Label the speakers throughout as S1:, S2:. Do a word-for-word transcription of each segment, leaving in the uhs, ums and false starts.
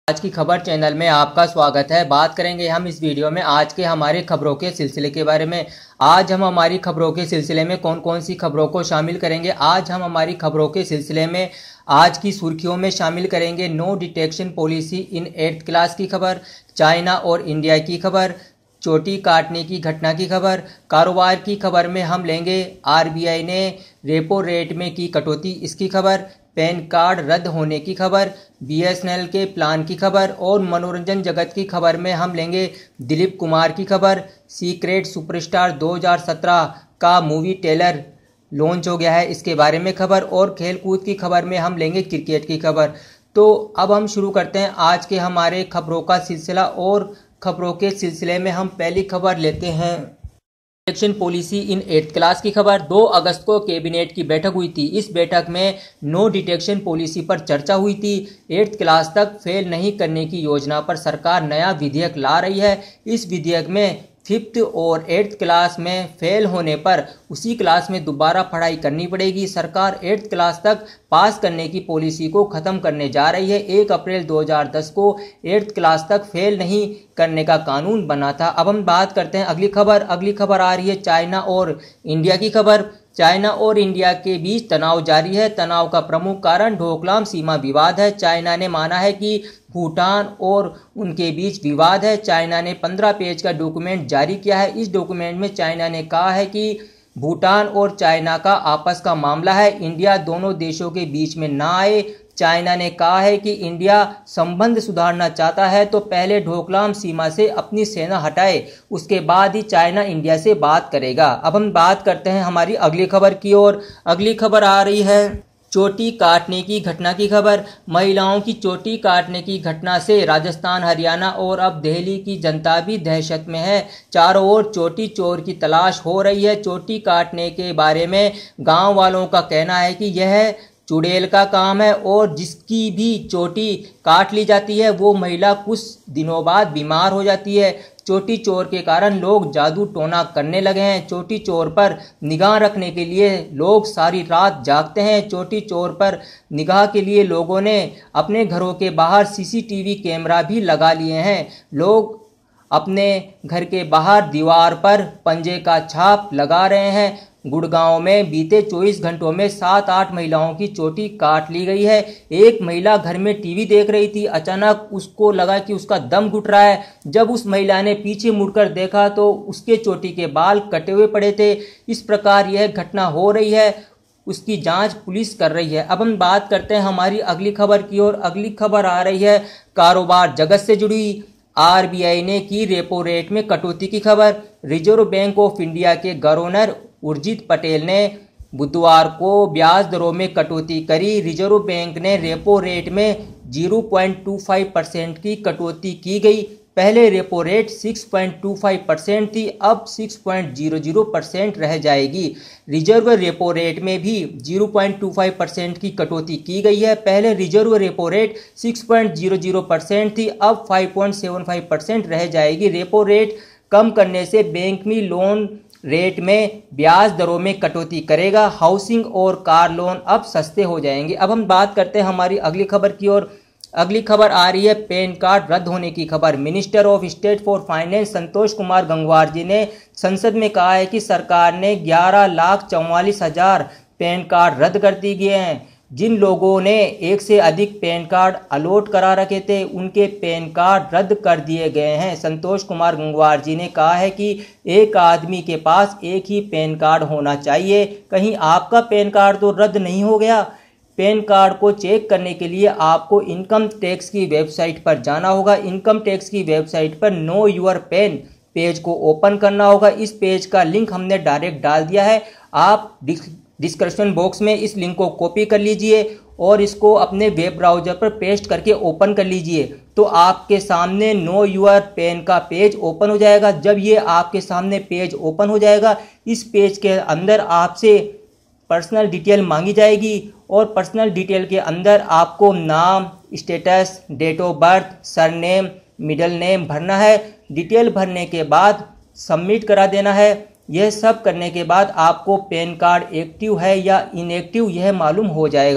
S1: आज की खबर चैनल में आपका स्वागत है। बात करेंगे हम इस वीडियो में आज के हमारे खबरों के सिलसिले के बारे में। आज हम हमारी खबरों के सिलसिले में कौन कौन सी खबरों को शामिल करेंगे। आज हम हमारी खबरों के सिलसिले में आज की सुर्खियों में शामिल करेंगे no detection policy in eighth class की खबर, चाइना और इंडिया की खबर, चोटी काटने की घटना की खबर, कारोबार की खबर में हम लेंगे आरबीआई ने रेपो रेट में की कटौती इसकी खबर, पैन कार्ड रद्द होने की खबर, बीएसएनएल के प्लान की खबर और मनोरंजन जगत की खबर में हम लेंगे दिलीप कुमार की खबर। सीक्रेट सुपरस्टार दो हज़ार सत्रह का मूवी ट्रेलर लॉन्च हो गया है, इसके बारे में खबर और खेलकूद की खबर में हम लेंगे क्रिकेट की खबर। तो अब हम शुरू करते हैं आज के हमारे खबरों का सिलसिला और खबरों के सिलसिले में हम पहली खबर लेते हैं detection policy in eighth class की खबर। दो अगस्त को कैबिनेट की बैठक हुई थी। इस बैठक में नो डिटेक्शन पॉलिसी पर चर्चा हुई थी। एट्थ क्लास तक फेल नहीं करने की योजना पर सरकार नया विधेयक ला रही है। इस विधेयक में फिफ्थ और एट्थ क्लास में फेल होने पर उसी क्लास में दोबारा पढ़ाई करनी पड़ेगी। सरकार एट्थ क्लास तक पास करने की पॉलिसी को ख़त्म करने जा रही है। एक अप्रैल दो हज़ार दस को एट्थ क्लास तक फेल नहीं करने का कानून बना था। अब हम बात करते हैं अगली खबर। अगली खबर आ रही है चाइना और इंडिया की खबर। चाइना और इंडिया के बीच तनाव जारी है। तनाव का प्रमुख कारण डोकलाम सीमा विवाद है। चाइना ने माना है कि भूटान और उनके बीच विवाद है। चाइना ने पंद्रह पेज का डॉक्यूमेंट जारी किया है। इस डॉक्यूमेंट में चाइना ने कहा है कि भूटान और चाइना का आपस का मामला है, इंडिया दोनों देशों के बीच में ना आए। चाइना ने कहा है कि इंडिया संबंध सुधारना चाहता है तो पहले डोकलाम सीमा से अपनी सेना हटाए, उसके बाद ही चाइना इंडिया से बात करेगा। अब हम बात करते हैं हमारी अगली खबर की ओर। अगली खबर आ रही है चोटी काटने की घटना की खबर। महिलाओं की चोटी काटने की घटना से राजस्थान, हरियाणा और अब दिल्ली की जनता भी दहशत में है। चारों ओर चोटी चोर की तलाश हो रही है। चोटी काटने के बारे में गांव वालों का कहना है कि यह चुड़ैल का काम है और जिसकी भी चोटी काट ली जाती है वो महिला कुछ दिनों बाद बीमार हो जाती है। चोटी चोर के कारण लोग जादू टोना करने लगे हैं। चोटी चोर पर निगाह रखने के लिए लोग सारी रात जागते हैं। चोटी चोर पर निगाह के लिए लोगों ने अपने घरों के बाहर सीसीटीवी कैमरा भी लगा लिए हैं। लोग अपने घर के बाहर दीवार पर पंजे का छाप लगा रहे हैं। गुड़गांव में बीते चौबीस घंटों में सात आठ महिलाओं की चोटी काट ली गई है। एक महिला घर में टीवी देख रही थी, अचानक उसको लगा कि उसका दम घुट रहा है। जब उस महिला ने पीछे मुड़कर देखा तो उसके चोटी के बाल कटे हुए पड़े थे। इस प्रकार यह घटना हो रही है, उसकी जांच पुलिस कर रही है। अब हम बात करते हैं हमारी अगली खबर की ओर। अगली खबर आ रही है कारोबार जगत से जुड़ी। आरबीआई ने की रेपो रेट में कटौती की खबर। रिजर्व बैंक ऑफ इंडिया के गवर्नर उर्जित पटेल ने बुधवार को ब्याज दरों में कटौती करी। रिजर्व बैंक ने रेपो रेट में ज़ीरो पॉइंट दो पाँच परसेंट की कटौती की गई। पहले रेपो रेट छह पॉइंट दो पाँच परसेंट थी, अब छह पॉइंट शून्य शून्य परसेंट रह जाएगी। रिजर्व रेपो रेट में भी ज़ीरो पॉइंट दो पाँच परसेंट की कटौती की गई है। पहले रिजर्व रेपो रेट छह पॉइंट शून्य शून्य परसेंट थी, अब पाँच पॉइंट सात पाँच परसेंट रह जाएगी। रेपो रेट कम करने से बैंक में लोन रेट में ब्याज दरों में कटौती करेगा। हाउसिंग और कार लोन अब सस्ते हो जाएंगे। अब हम बात करते हैं हमारी अगली खबर की ओर। अगली खबर आ रही है पैन कार्ड रद्द होने की खबर। Minister of state for finance Santosh Kumar Gangwar ji ने संसद में कहा है कि सरकार ने ग्यारह लाख चौवालीस हजार पैन कार्ड रद्द कर दिए गए हैं। जिन लोगों ने एक से अधिक पैन कार्ड अलॉट करा रखे थे उनके पैन कार्ड रद्द कर दिए गए हैं। संतोष कुमार गंगवार जी ने कहा है कि एक आदमी के पास एक ही पैन कार्ड होना चाहिए। कहीं आपका पैन कार्ड तो रद्द नहीं हो गया? पैन कार्ड को चेक करने के लिए आपको इनकम टैक्स की वेबसाइट पर जाना होगा। इनकम टैक्स की वेबसाइट पर नो योर पैन पेज को ओपन करना होगा। इस पेज का लिंक हमने डायरेक्ट डाल दिया है, आप डिस्क्रिप्शन बॉक्स में इस लिंक को कॉपी कर लीजिए और इसको अपने वेब ब्राउज़र पर पेस्ट करके ओपन कर लीजिए तो आपके सामने नो योर पैन का पेज ओपन हो जाएगा। जब ये आपके सामने पेज ओपन हो जाएगा, इस पेज के अंदर आपसे पर्सनल डिटेल मांगी जाएगी और पर्सनल डिटेल के अंदर आपको नाम, status, date of birth, surname, middle name भरना है। डिटेल भरने के बाद सबमिट करा देना है। यह सब करने के बाद आपको पैन कार्ड एक्टिव है या इनएक्टिव यह मालूम हो जाएगा।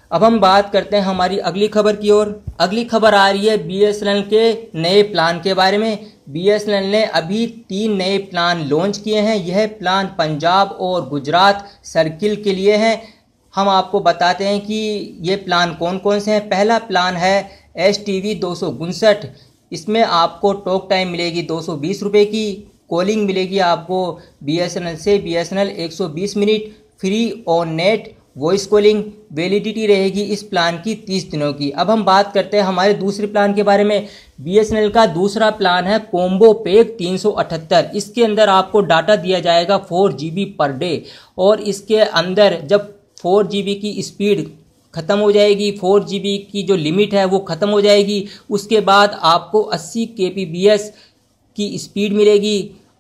S1: अब हम बात करते हैं हमारी अगली खबर की ओर। अगली खबर आ रही है बीएसएनएल के नए प्लान के बारे में। बीएसएनएल ने अभी तीन नए प्लान लॉन्च किए हैं। यह प्लान पंजाब और गुजरात सर्किल के लिए हैं। हम आपको बताते हैं कि ये प्लान कौन कौन से हैं। पहला प्लान है एस टी वी दो सौ उनसठ। इसमें आपको टॉक टाइम मिलेगी दो सौ बीस रुपये की। कॉलिंग मिलेगी आपको बीएसएनएल से बीएसएनएल एक सौ बीस minute free on net voice calling. Validity रहेगी इस प्लान की तीस दिनों की। अब हम बात करते हैं हमारे दूसरे प्लान के बारे में। बीएसएनएल का दूसरा प्लान है कॉम्बो पैक तीन सौ अठहत्तर। इसके अंदर आपको डाटा दिया जाएगा four G B per day और इसके अंदर जब फोर जी बी की स्पीड ख़त्म हो जाएगी, फोर जी बी की जो लिमिट है वो ख़त्म हो जाएगी, उसके बाद आपको अस्सी के पी बी एस की स्पीड मिलेगी।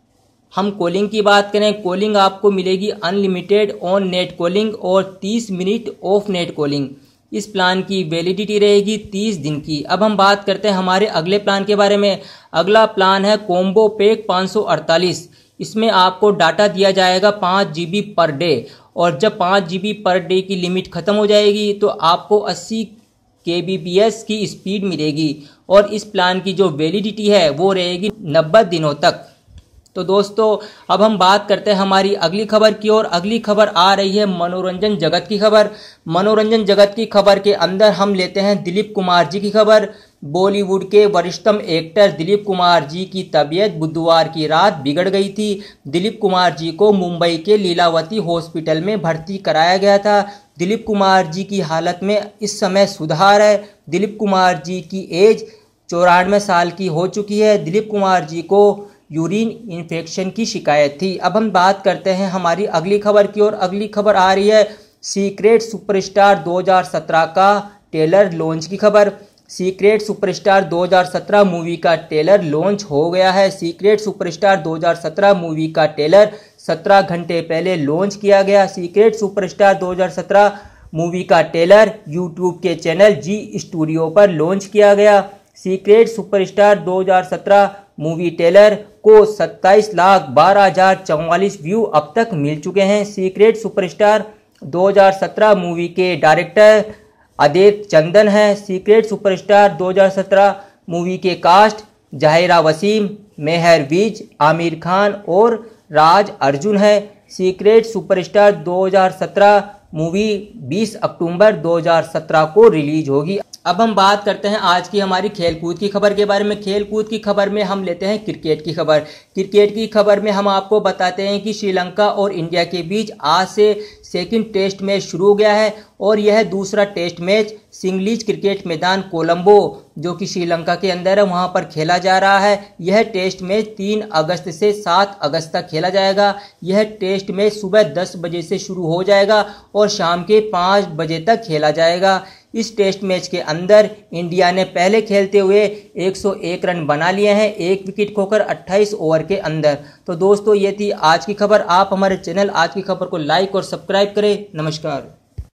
S1: हम कॉलिंग की बात करें, कॉलिंग आपको मिलेगी अनलिमिटेड ऑन नेट कॉलिंग और तीस मिनट ऑफ नेट कॉलिंग। इस प्लान की वैलिडिटी रहेगी तीस दिन की। अब हम बात करते हैं हमारे अगले प्लान के बारे में। अगला प्लान है कॉम्बो पैक पाँच सौ अड़तालीस। इसमें आपको डाटा दिया जाएगा पाँच जी बी पर डे और जब पाँच जी बी पर डे की लिमिट ख़त्म हो जाएगी तो आपको अस्सी के बी पी एस की स्पीड मिलेगी और इस प्लान की जो वैलिडिटी है वो रहेगी नब्बे दिनों तक। तो दोस्तों अब हम बात करते हैं हमारी अगली खबर की ओर। अगली खबर आ रही है मनोरंजन जगत की खबर। मनोरंजन जगत की खबर के अंदर हम लेते हैं दिलीप कुमार जी की खबर। बॉलीवुड के वरिष्ठतम एक्टर दिलीप कुमार जी की तबीयत बुधवार की रात बिगड़ गई थी। दिलीप कुमार जी को मुंबई के लीलावती हॉस्पिटल में भर्ती कराया गया था। दिलीप कुमार जी की हालत में इस समय सुधार है। दिलीप कुमार जी की एज चौरानवे साल की हो चुकी है। दिलीप कुमार जी को यूरिन इन्फेक्शन की शिकायत थी। अब हम बात करते हैं हमारी अगली खबर की ओर। अगली खबर आ रही है सीक्रेट सुपरस्टार दो हज़ार सत्रह का ट्रेलर लॉन्च की खबर। सीक्रेट सुपरस्टार दो हज़ार सत्रह मूवी का ट्रेलर लॉन्च हो गया है। सीक्रेट सुपरस्टार दो हज़ार सत्रह मूवी का ट्रेलर सत्रह घंटे पहले लॉन्च किया गया। सीक्रेट सुपरस्टार दो हज़ार सत्रह मूवी का ट्रेलर यूट्यूब के चैनल जी स्टूडियो पर लॉन्च किया गया। सीक्रेट सुपरस्टार दो हज़ार सत्रह मूवी ट्रेलर को सत्ताईस लाख बारह हजार चौवालीस व्यू अब तक मिल चुके हैं। सीक्रेट सुपरस्टार दो हज़ार सत्रह मूवी के डायरेक्टर अदित्य चंदन है। सीक्रेट सुपरस्टार दो हज़ार सत्रह मूवी के कास्ट जाहिरा वसीम, मेहर विज, आमिर खान और राज अर्जुन है। सीक्रेट सुपरस्टार दो हज़ार सत्रह मूवी बीस अक्टूबर दो हज़ार सत्रह को रिलीज होगी। अब हम बात करते हैं आज की हमारी खेलकूद की खबर के बारे में। खेलकूद की खबर में हम लेते हैं क्रिकेट की खबर। क्रिकेट की खबर में हम आपको बताते हैं कि श्रीलंका और इंडिया के बीच आज से सेकंड टेस्ट मैच शुरू हो गया है और यह दूसरा टेस्ट मैच सिंगलीज क्रिकेट मैदान कोलंबो जो कि श्रीलंका के अंदर है वहां पर खेला जा रहा है। यह टेस्ट मैच तीन अगस्त से सात अगस्त तक खेला जाएगा। यह टेस्ट मैच सुबह दस बजे से शुरू हो जाएगा और शाम के पाँच बजे तक खेला जाएगा। इस टेस्ट मैच के अंदर इंडिया ने पहले खेलते हुए एक सौ एक रन बना लिए हैं, एक विकेट खोकर अट्ठाईस ओवर के अंदर। तो दोस्तों ये थी आज की खबर। आप हमारे चैनल आज की खबर को लाइक और सब्सक्राइब करें। नमस्कार।